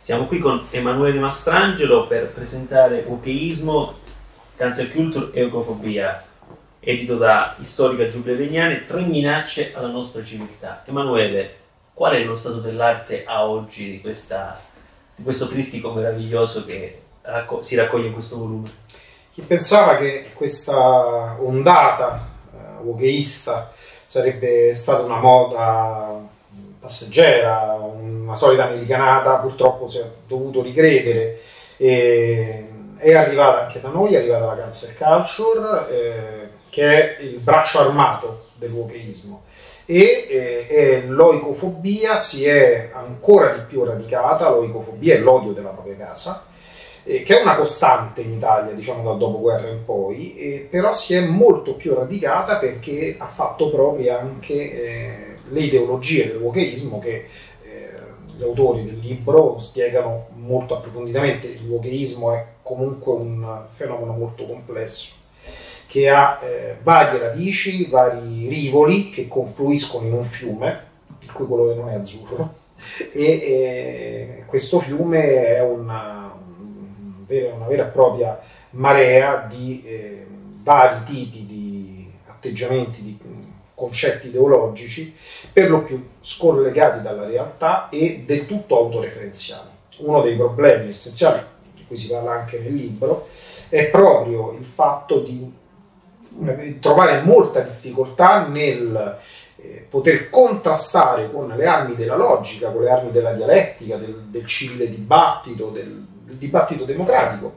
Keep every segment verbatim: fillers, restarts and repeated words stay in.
Siamo qui con Emanuele Mastrangelo per presentare Wokeismo, Cancel Culture e Ecofobia, edito da Storica Giulia Legnani, tre minacce alla nostra civiltà. Emanuele, qual è lo stato dell'arte a oggi di, questa, di questo trittico meraviglioso che racco si raccoglie in questo volume? Chi pensava che questa ondata uh, wokeista sarebbe stata una moda passeggera, una solita americanata, purtroppo si è dovuto ricredere. E è arrivata anche da noi, è arrivata la cancel culture, eh, che è il braccio armato del wokeismo, e eh, l'oicofobia si è ancora di più radicata. L'oicofobia è l'odio della propria casa, eh, che è una costante in Italia, diciamo dal dopoguerra in poi, eh, però si è molto più radicata perché ha fatto proprie anche eh, le ideologie del wokeismo che eh, gli autori del libro spiegano molto approfonditamente. Il wokeismo è comunque un fenomeno molto complesso che ha eh, varie radici, vari rivoli che confluiscono in un fiume, il cui colore non è azzurro, e eh, questo fiume è una, una vera e propria marea di eh, vari tipi di atteggiamenti, di concetti ideologici, per lo più scollegati dalla realtà e del tutto autoreferenziali. Uno dei problemi essenziali, di cui si parla anche nel libro, è proprio il fatto di trovare molta difficoltà nel eh, poter contrastare con le armi della logica, con le armi della dialettica, del, del civile dibattito, del, del dibattito democratico,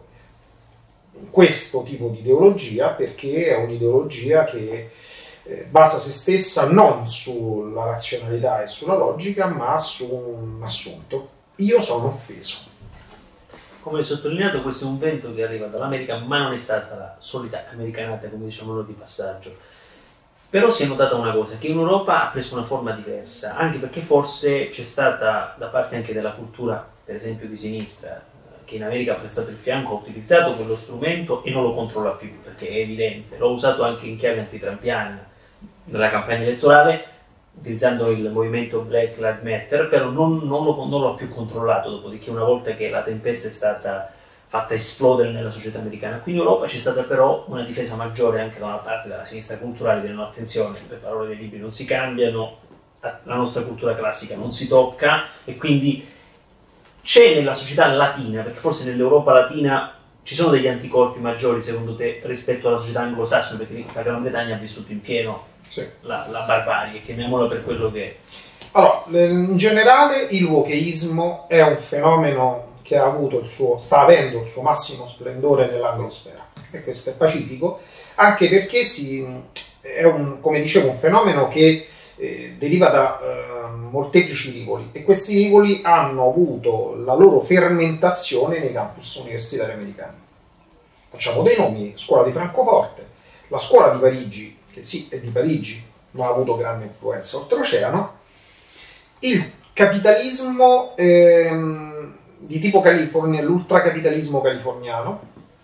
questo tipo di ideologia, perché è un'ideologia che eh, basa se stessa non sulla razionalità e sulla logica, ma su un assunto: io sono offeso. Come sottolineato, questo è un vento che arriva dall'America, ma non è stata la solita americanata, come diciamo noi, di passaggio. Però si è notata una cosa, che in Europa ha preso una forma diversa, anche perché forse c'è stata, da parte anche della cultura, per esempio di sinistra, che in America ha prestato il fianco, ha utilizzato quello strumento e non lo controlla più, perché è evidente. L'ho usato anche in chiave antitrampiana nella campagna elettorale, utilizzando il movimento Black Lives Matter, però non, non, lo, non l'ho più controllato, dopodiché una volta che la tempesta è stata fatta esplodere nella società americana. Qui in Europa c'è stata però una difesa maggiore anche da una parte della sinistra culturale, delle no, attenzione, le parole dei libri non si cambiano, la nostra cultura classica non si tocca, e quindi c'è nella società latina, perché forse nell'Europa latina ci sono degli anticorpi maggiori secondo te rispetto alla società anglosassone, perché la Gran Bretagna ha vissuto in pieno Sì. La, la barbarie, chiamiamola per quello che è. Allora, in generale il wokeismo è un fenomeno che ha avuto il suo, sta avendo il suo massimo splendore nell'anglosfera, e questo è pacifico, anche perché si, è un, come dicevo, un fenomeno che eh, deriva da eh, molteplici rivoli, e questi rivoli hanno avuto la loro fermentazione nei campus universitari americani. Facciamo dei nomi: scuola di Francoforte, la scuola di Parigi, che sì, è di Parigi, ma ha avuto grande influenza oltreoceano, il capitalismo ehm, di tipo California, l'ultracapitalismo californiano,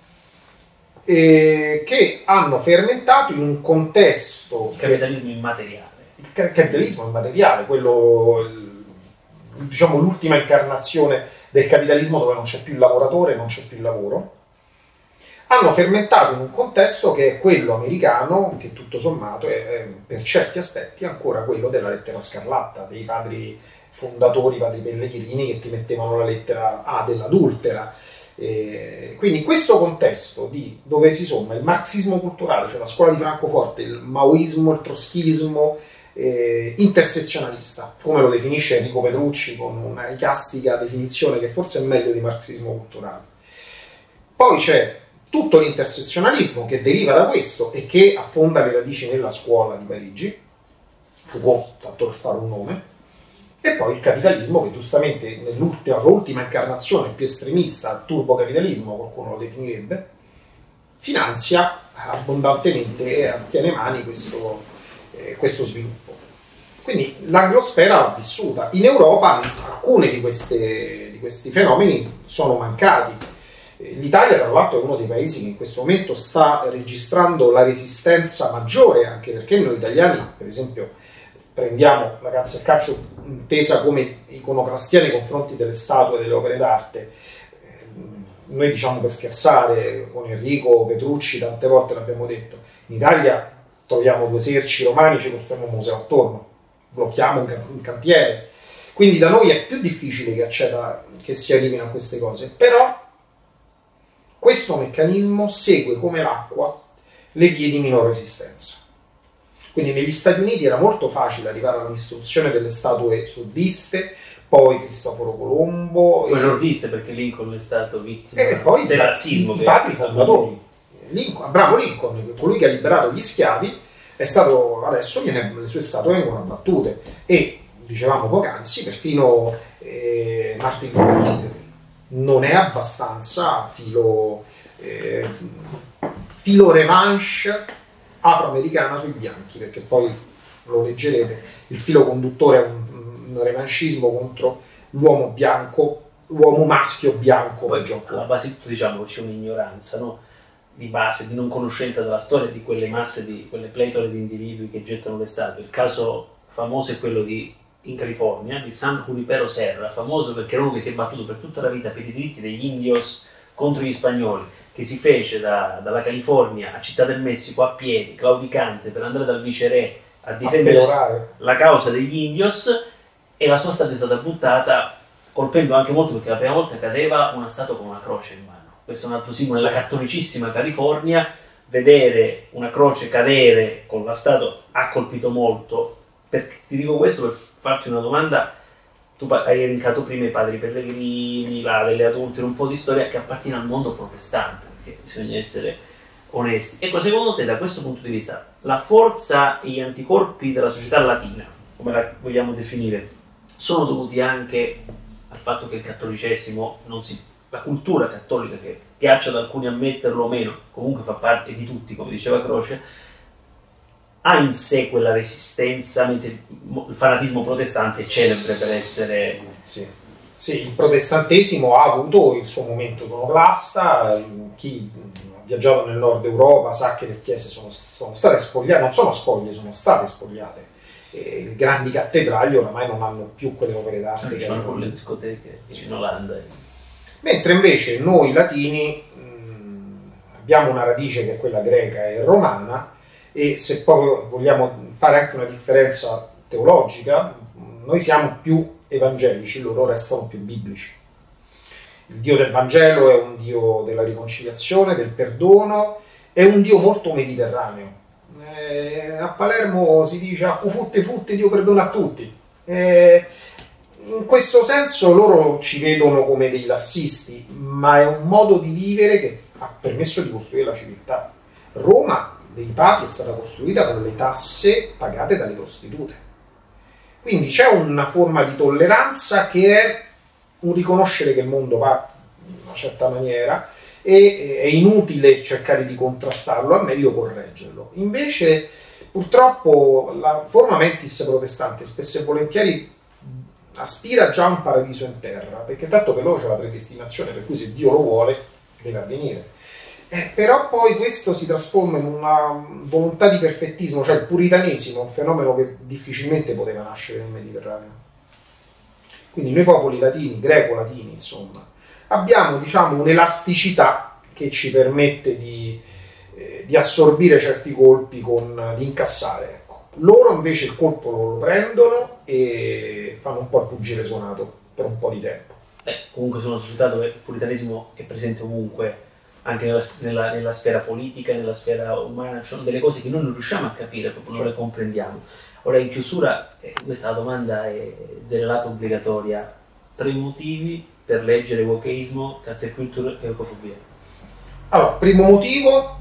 eh, che hanno fermentato in un contesto... Il capitalismo che, immateriale. Il ca capitalismo immateriale, quello, il, diciamo, l'ultima incarnazione del capitalismo, dove non c'è più il lavoratore, non c'è più il lavoro. Hanno fermentato in un contesto che è quello americano, che tutto sommato è, è per certi aspetti ancora quello della lettera scarlatta, dei padri fondatori, padri pellegrini, che ti mettevano la lettera A dell'adultera. E quindi questo contesto di, dove si somma il marxismo culturale, cioè la scuola di Francoforte, il maoismo, il troschismo eh, intersezionalista, come lo definisce Enrico Petrucci con una icastica definizione che forse è meglio di marxismo culturale. Poi c'è tutto l'intersezionalismo che deriva da questo e che affonda le radici nella scuola di Parigi, Foucault, tanto per fare un nome, e poi il capitalismo che giustamente nell'ultima sua ultima incarnazione più estremista, turbocapitalismo qualcuno lo definirebbe, finanzia abbondantemente e tiene mani questo, eh, questo sviluppo. Quindi l'anglosfera l'ha vissuta. In Europa alcuni di, queste, di questi fenomeni sono mancati. L'Italia, tra l'altro, è uno dei paesi che in questo momento sta registrando la resistenza maggiore, anche perché noi italiani, per esempio, prendiamo la cazzo e calcio intesa come iconoclastia nei confronti delle statue e delle opere d'arte, noi diciamo per scherzare con Enrico Petrucci, tante volte l'abbiamo detto, in Italia troviamo due eserci romani, ci costruiamo un museo attorno, blocchiamo un cantiere, quindi da noi è più difficile che, acceda, che si arrivino a queste cose, però questo meccanismo segue come l'acqua le vie di minor resistenza. Quindi negli Stati Uniti era molto facile arrivare alla distruzione delle statue sudiste, poi Cristoforo Colombo. Poi e... nordiste, perché Lincoln è stato vittima e poi del razzismo. I, i padri fondatori. Lincoln, Abramo Lincoln, colui che ha liberato gli schiavi, è stato, adesso viene, le sue statue vengono abbattute. E, dicevamo poc'anzi, perfino eh, Martin Luther King non è abbastanza filo, eh, filo revanche afroamericana sui bianchi, perché poi lo leggerete, il filo conduttore è un, un revanchismo contro l'uomo bianco, l'uomo maschio bianco. Poi alla base di tutto, diciamo, c'è un'ignoranza, no? Di base, di non conoscenza della storia di quelle masse, di quelle pletore di individui che gettano le statue. Il caso famoso è quello di, in California, di San Junipero Serra, famoso perché era uno che si è battuto per tutta la vita per i diritti degli indios contro gli spagnoli, che si fece da, dalla California a Città del Messico a piedi, claudicante, per andare dal viceré a difendere a la causa degli indios, e la sua statua è stata buttata, colpendo anche molto perché la prima volta cadeva una statua con una croce in mano. Questo è un altro simbolo della cattolicissima California. Vedere una croce cadere con la statua ha colpito molto. Perché ti dico questo per farti una domanda. Tu hai elencato prima i padri pellegrini, là, delle adulte, un po' di storia che appartiene al mondo protestante, perché bisogna essere onesti. Ecco, secondo te, da questo punto di vista, la forza e gli anticorpi della società latina, come la vogliamo definire, sono dovuti anche al fatto che il cattolicesimo, non si, la cultura cattolica, che piaccia ad alcuni ammetterlo o meno, comunque fa parte di tutti, come diceva Croce, ha in sé quella resistenza, mentre il fanatismo protestante è celebre per essere... Sì. Sì, il protestantesimo ha avuto il suo momento iconoclasta. Chi ha viaggiato nel nord Europa sa che le chiese sono, sono state spogliate, non sono spoglie, sono state spogliate. E le grandi cattedrali oramai non hanno più quelle opere d'arte che hanno con le discoteche in Olanda. Mentre invece noi latini mh, abbiamo una radice che è quella greca e romana, e se poi vogliamo fare anche una differenza teologica, noi siamo più evangelici, loro restano più biblici. Il Dio del Vangelo è un Dio della riconciliazione, del perdono, è un Dio molto mediterraneo. Eh, a Palermo si dice a futte futte Dio perdona a tutti. Eh, in questo senso loro ci vedono come dei lassisti, ma è un modo di vivere che ha permesso di costruire la civiltà. Roma dei papi è stata costruita con le tasse pagate dalle prostitute. Quindi c'è una forma di tolleranza che è un riconoscere che il mondo va in una certa maniera e è inutile cercare di contrastarlo, è meglio correggerlo. Invece, purtroppo, la forma mentis protestante spesso e volentieri aspira già a un paradiso in terra, perché tanto per loro c'è la predestinazione, per cui se Dio lo vuole deve avvenire. Eh, però poi questo si trasforma in una volontà di perfettismo, cioè il puritanesimo, un fenomeno che difficilmente poteva nascere nel Mediterraneo. Quindi noi popoli latini, greco-latini, insomma, abbiamo, diciamo, un'elasticità che ci permette di, eh, di assorbire certi colpi, con, di incassare. Ecco. Loro invece il colpo lo prendono e fanno un po' il pugile suonato per un po' di tempo. Eh, comunque sono una società dove il puritanesimo è presente ovunque, anche nella, nella, nella sfera politica, nella sfera umana. Ci sono delle cose che noi non riusciamo a capire, proprio non le comprendiamo. Ora, in chiusura, eh, questa domanda è del lato obbligatoria. Tre motivi per leggere wokeismo, cancel culture e ecofobia. Allora, primo motivo,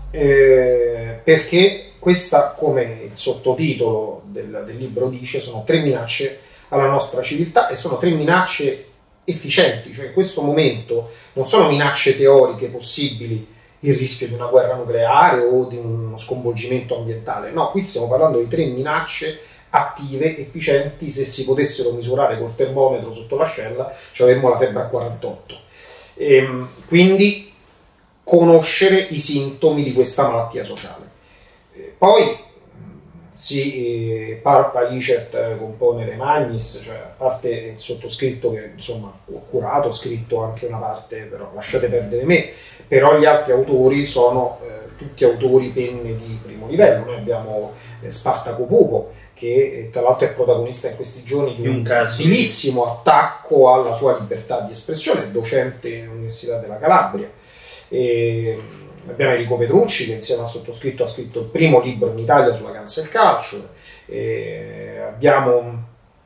eh, perché questa, come il sottotitolo del, del libro dice, sono tre minacce alla nostra civiltà e sono tre minacce efficienti, cioè in questo momento non sono minacce teoriche possibili, il rischio di una guerra nucleare o di uno sconvolgimento ambientale, no, qui stiamo parlando di tre minacce attive, efficienti. Se si potessero misurare col termometro sotto l'ascella ci avremmo la febbre a quarantotto. E, quindi conoscere i sintomi di questa malattia sociale. E poi si eh, parva licet componere magnis, cioè a parte il sottoscritto che insomma ho curato, ho scritto anche una parte, però lasciate perdere me, però gli altri autori sono eh, tutti autori penne di primo livello. Noi abbiamo eh, Spartaco Pupo, che eh, tra l'altro è protagonista in questi giorni di un, un bellissimo attacco alla sua libertà di espressione, docente all'Università della Calabria. E, abbiamo Enrico Petrucci, che insieme al sottoscritto ha scritto il primo libro in Italia sulla cancel culture. E abbiamo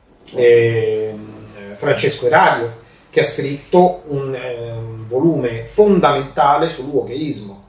eh, Francesco Erario, che ha scritto un eh, volume fondamentale sull'uocheismo.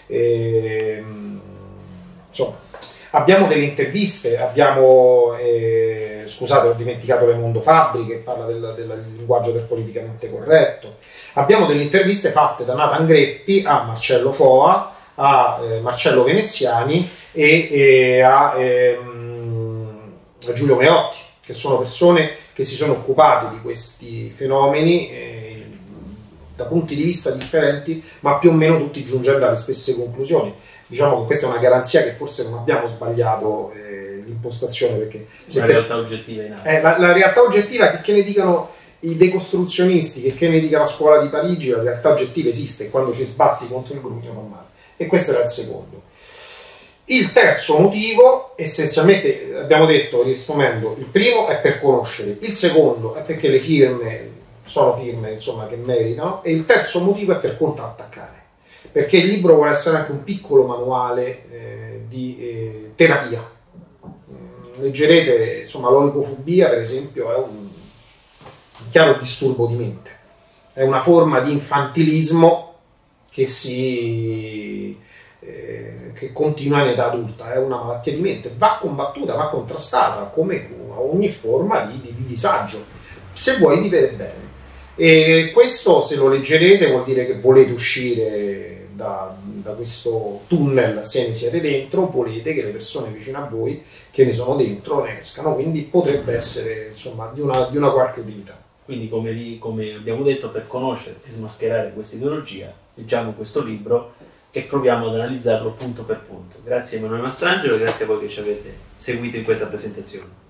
E, insomma, abbiamo delle interviste, abbiamo, eh, scusate, ho dimenticato Raimondo Fabbri, che parla del, del linguaggio del politicamente corretto. Abbiamo delle interviste fatte da Nathan Greppi a Marcello Foa, a eh, Marcello Veneziani e, e a, ehm, a Giulio Meotti, che sono persone che si sono occupate di questi fenomeni eh, da punti di vista differenti, ma più o meno tutti giungendo alle stesse conclusioni. Diciamo che questa è una garanzia che forse non abbiamo sbagliato eh, l'impostazione, perché la realtà oggettiva in eh, la, la realtà oggettiva, che, che ne dicano i decostruzionisti, che, che ne dica la scuola di Parigi, la realtà oggettiva esiste, quando ci sbatti contro il grugno fa male. E questo era il secondo. Il terzo motivo, essenzialmente abbiamo detto, riassumendo, il primo è per conoscere, il secondo è perché le firme sono firme insomma che meritano, e il terzo motivo è per contrattaccare, perché il libro vuole essere anche un piccolo manuale eh, di eh, terapia. Leggerete, insomma, l'oicofobia per esempio è un, un chiaro disturbo di mente, è una forma di infantilismo che si eh, che continua in età adulta, è una malattia di mente, va combattuta, va contrastata come ogni forma di, di, di disagio, se vuoi vivere bene. E questo, se lo leggerete, vuol dire che volete uscire da, da questo tunnel, se ne siete dentro, volete che le persone vicino a voi che ne sono dentro ne escano, quindi potrebbe essere insomma di una, di una qualche utilità. Quindi, come, come abbiamo detto, per conoscere e smascherare questa ideologia, leggiamo questo libro e proviamo ad analizzarlo punto per punto. Grazie a Emanuele Mastrangelo e grazie a voi che ci avete seguito in questa presentazione.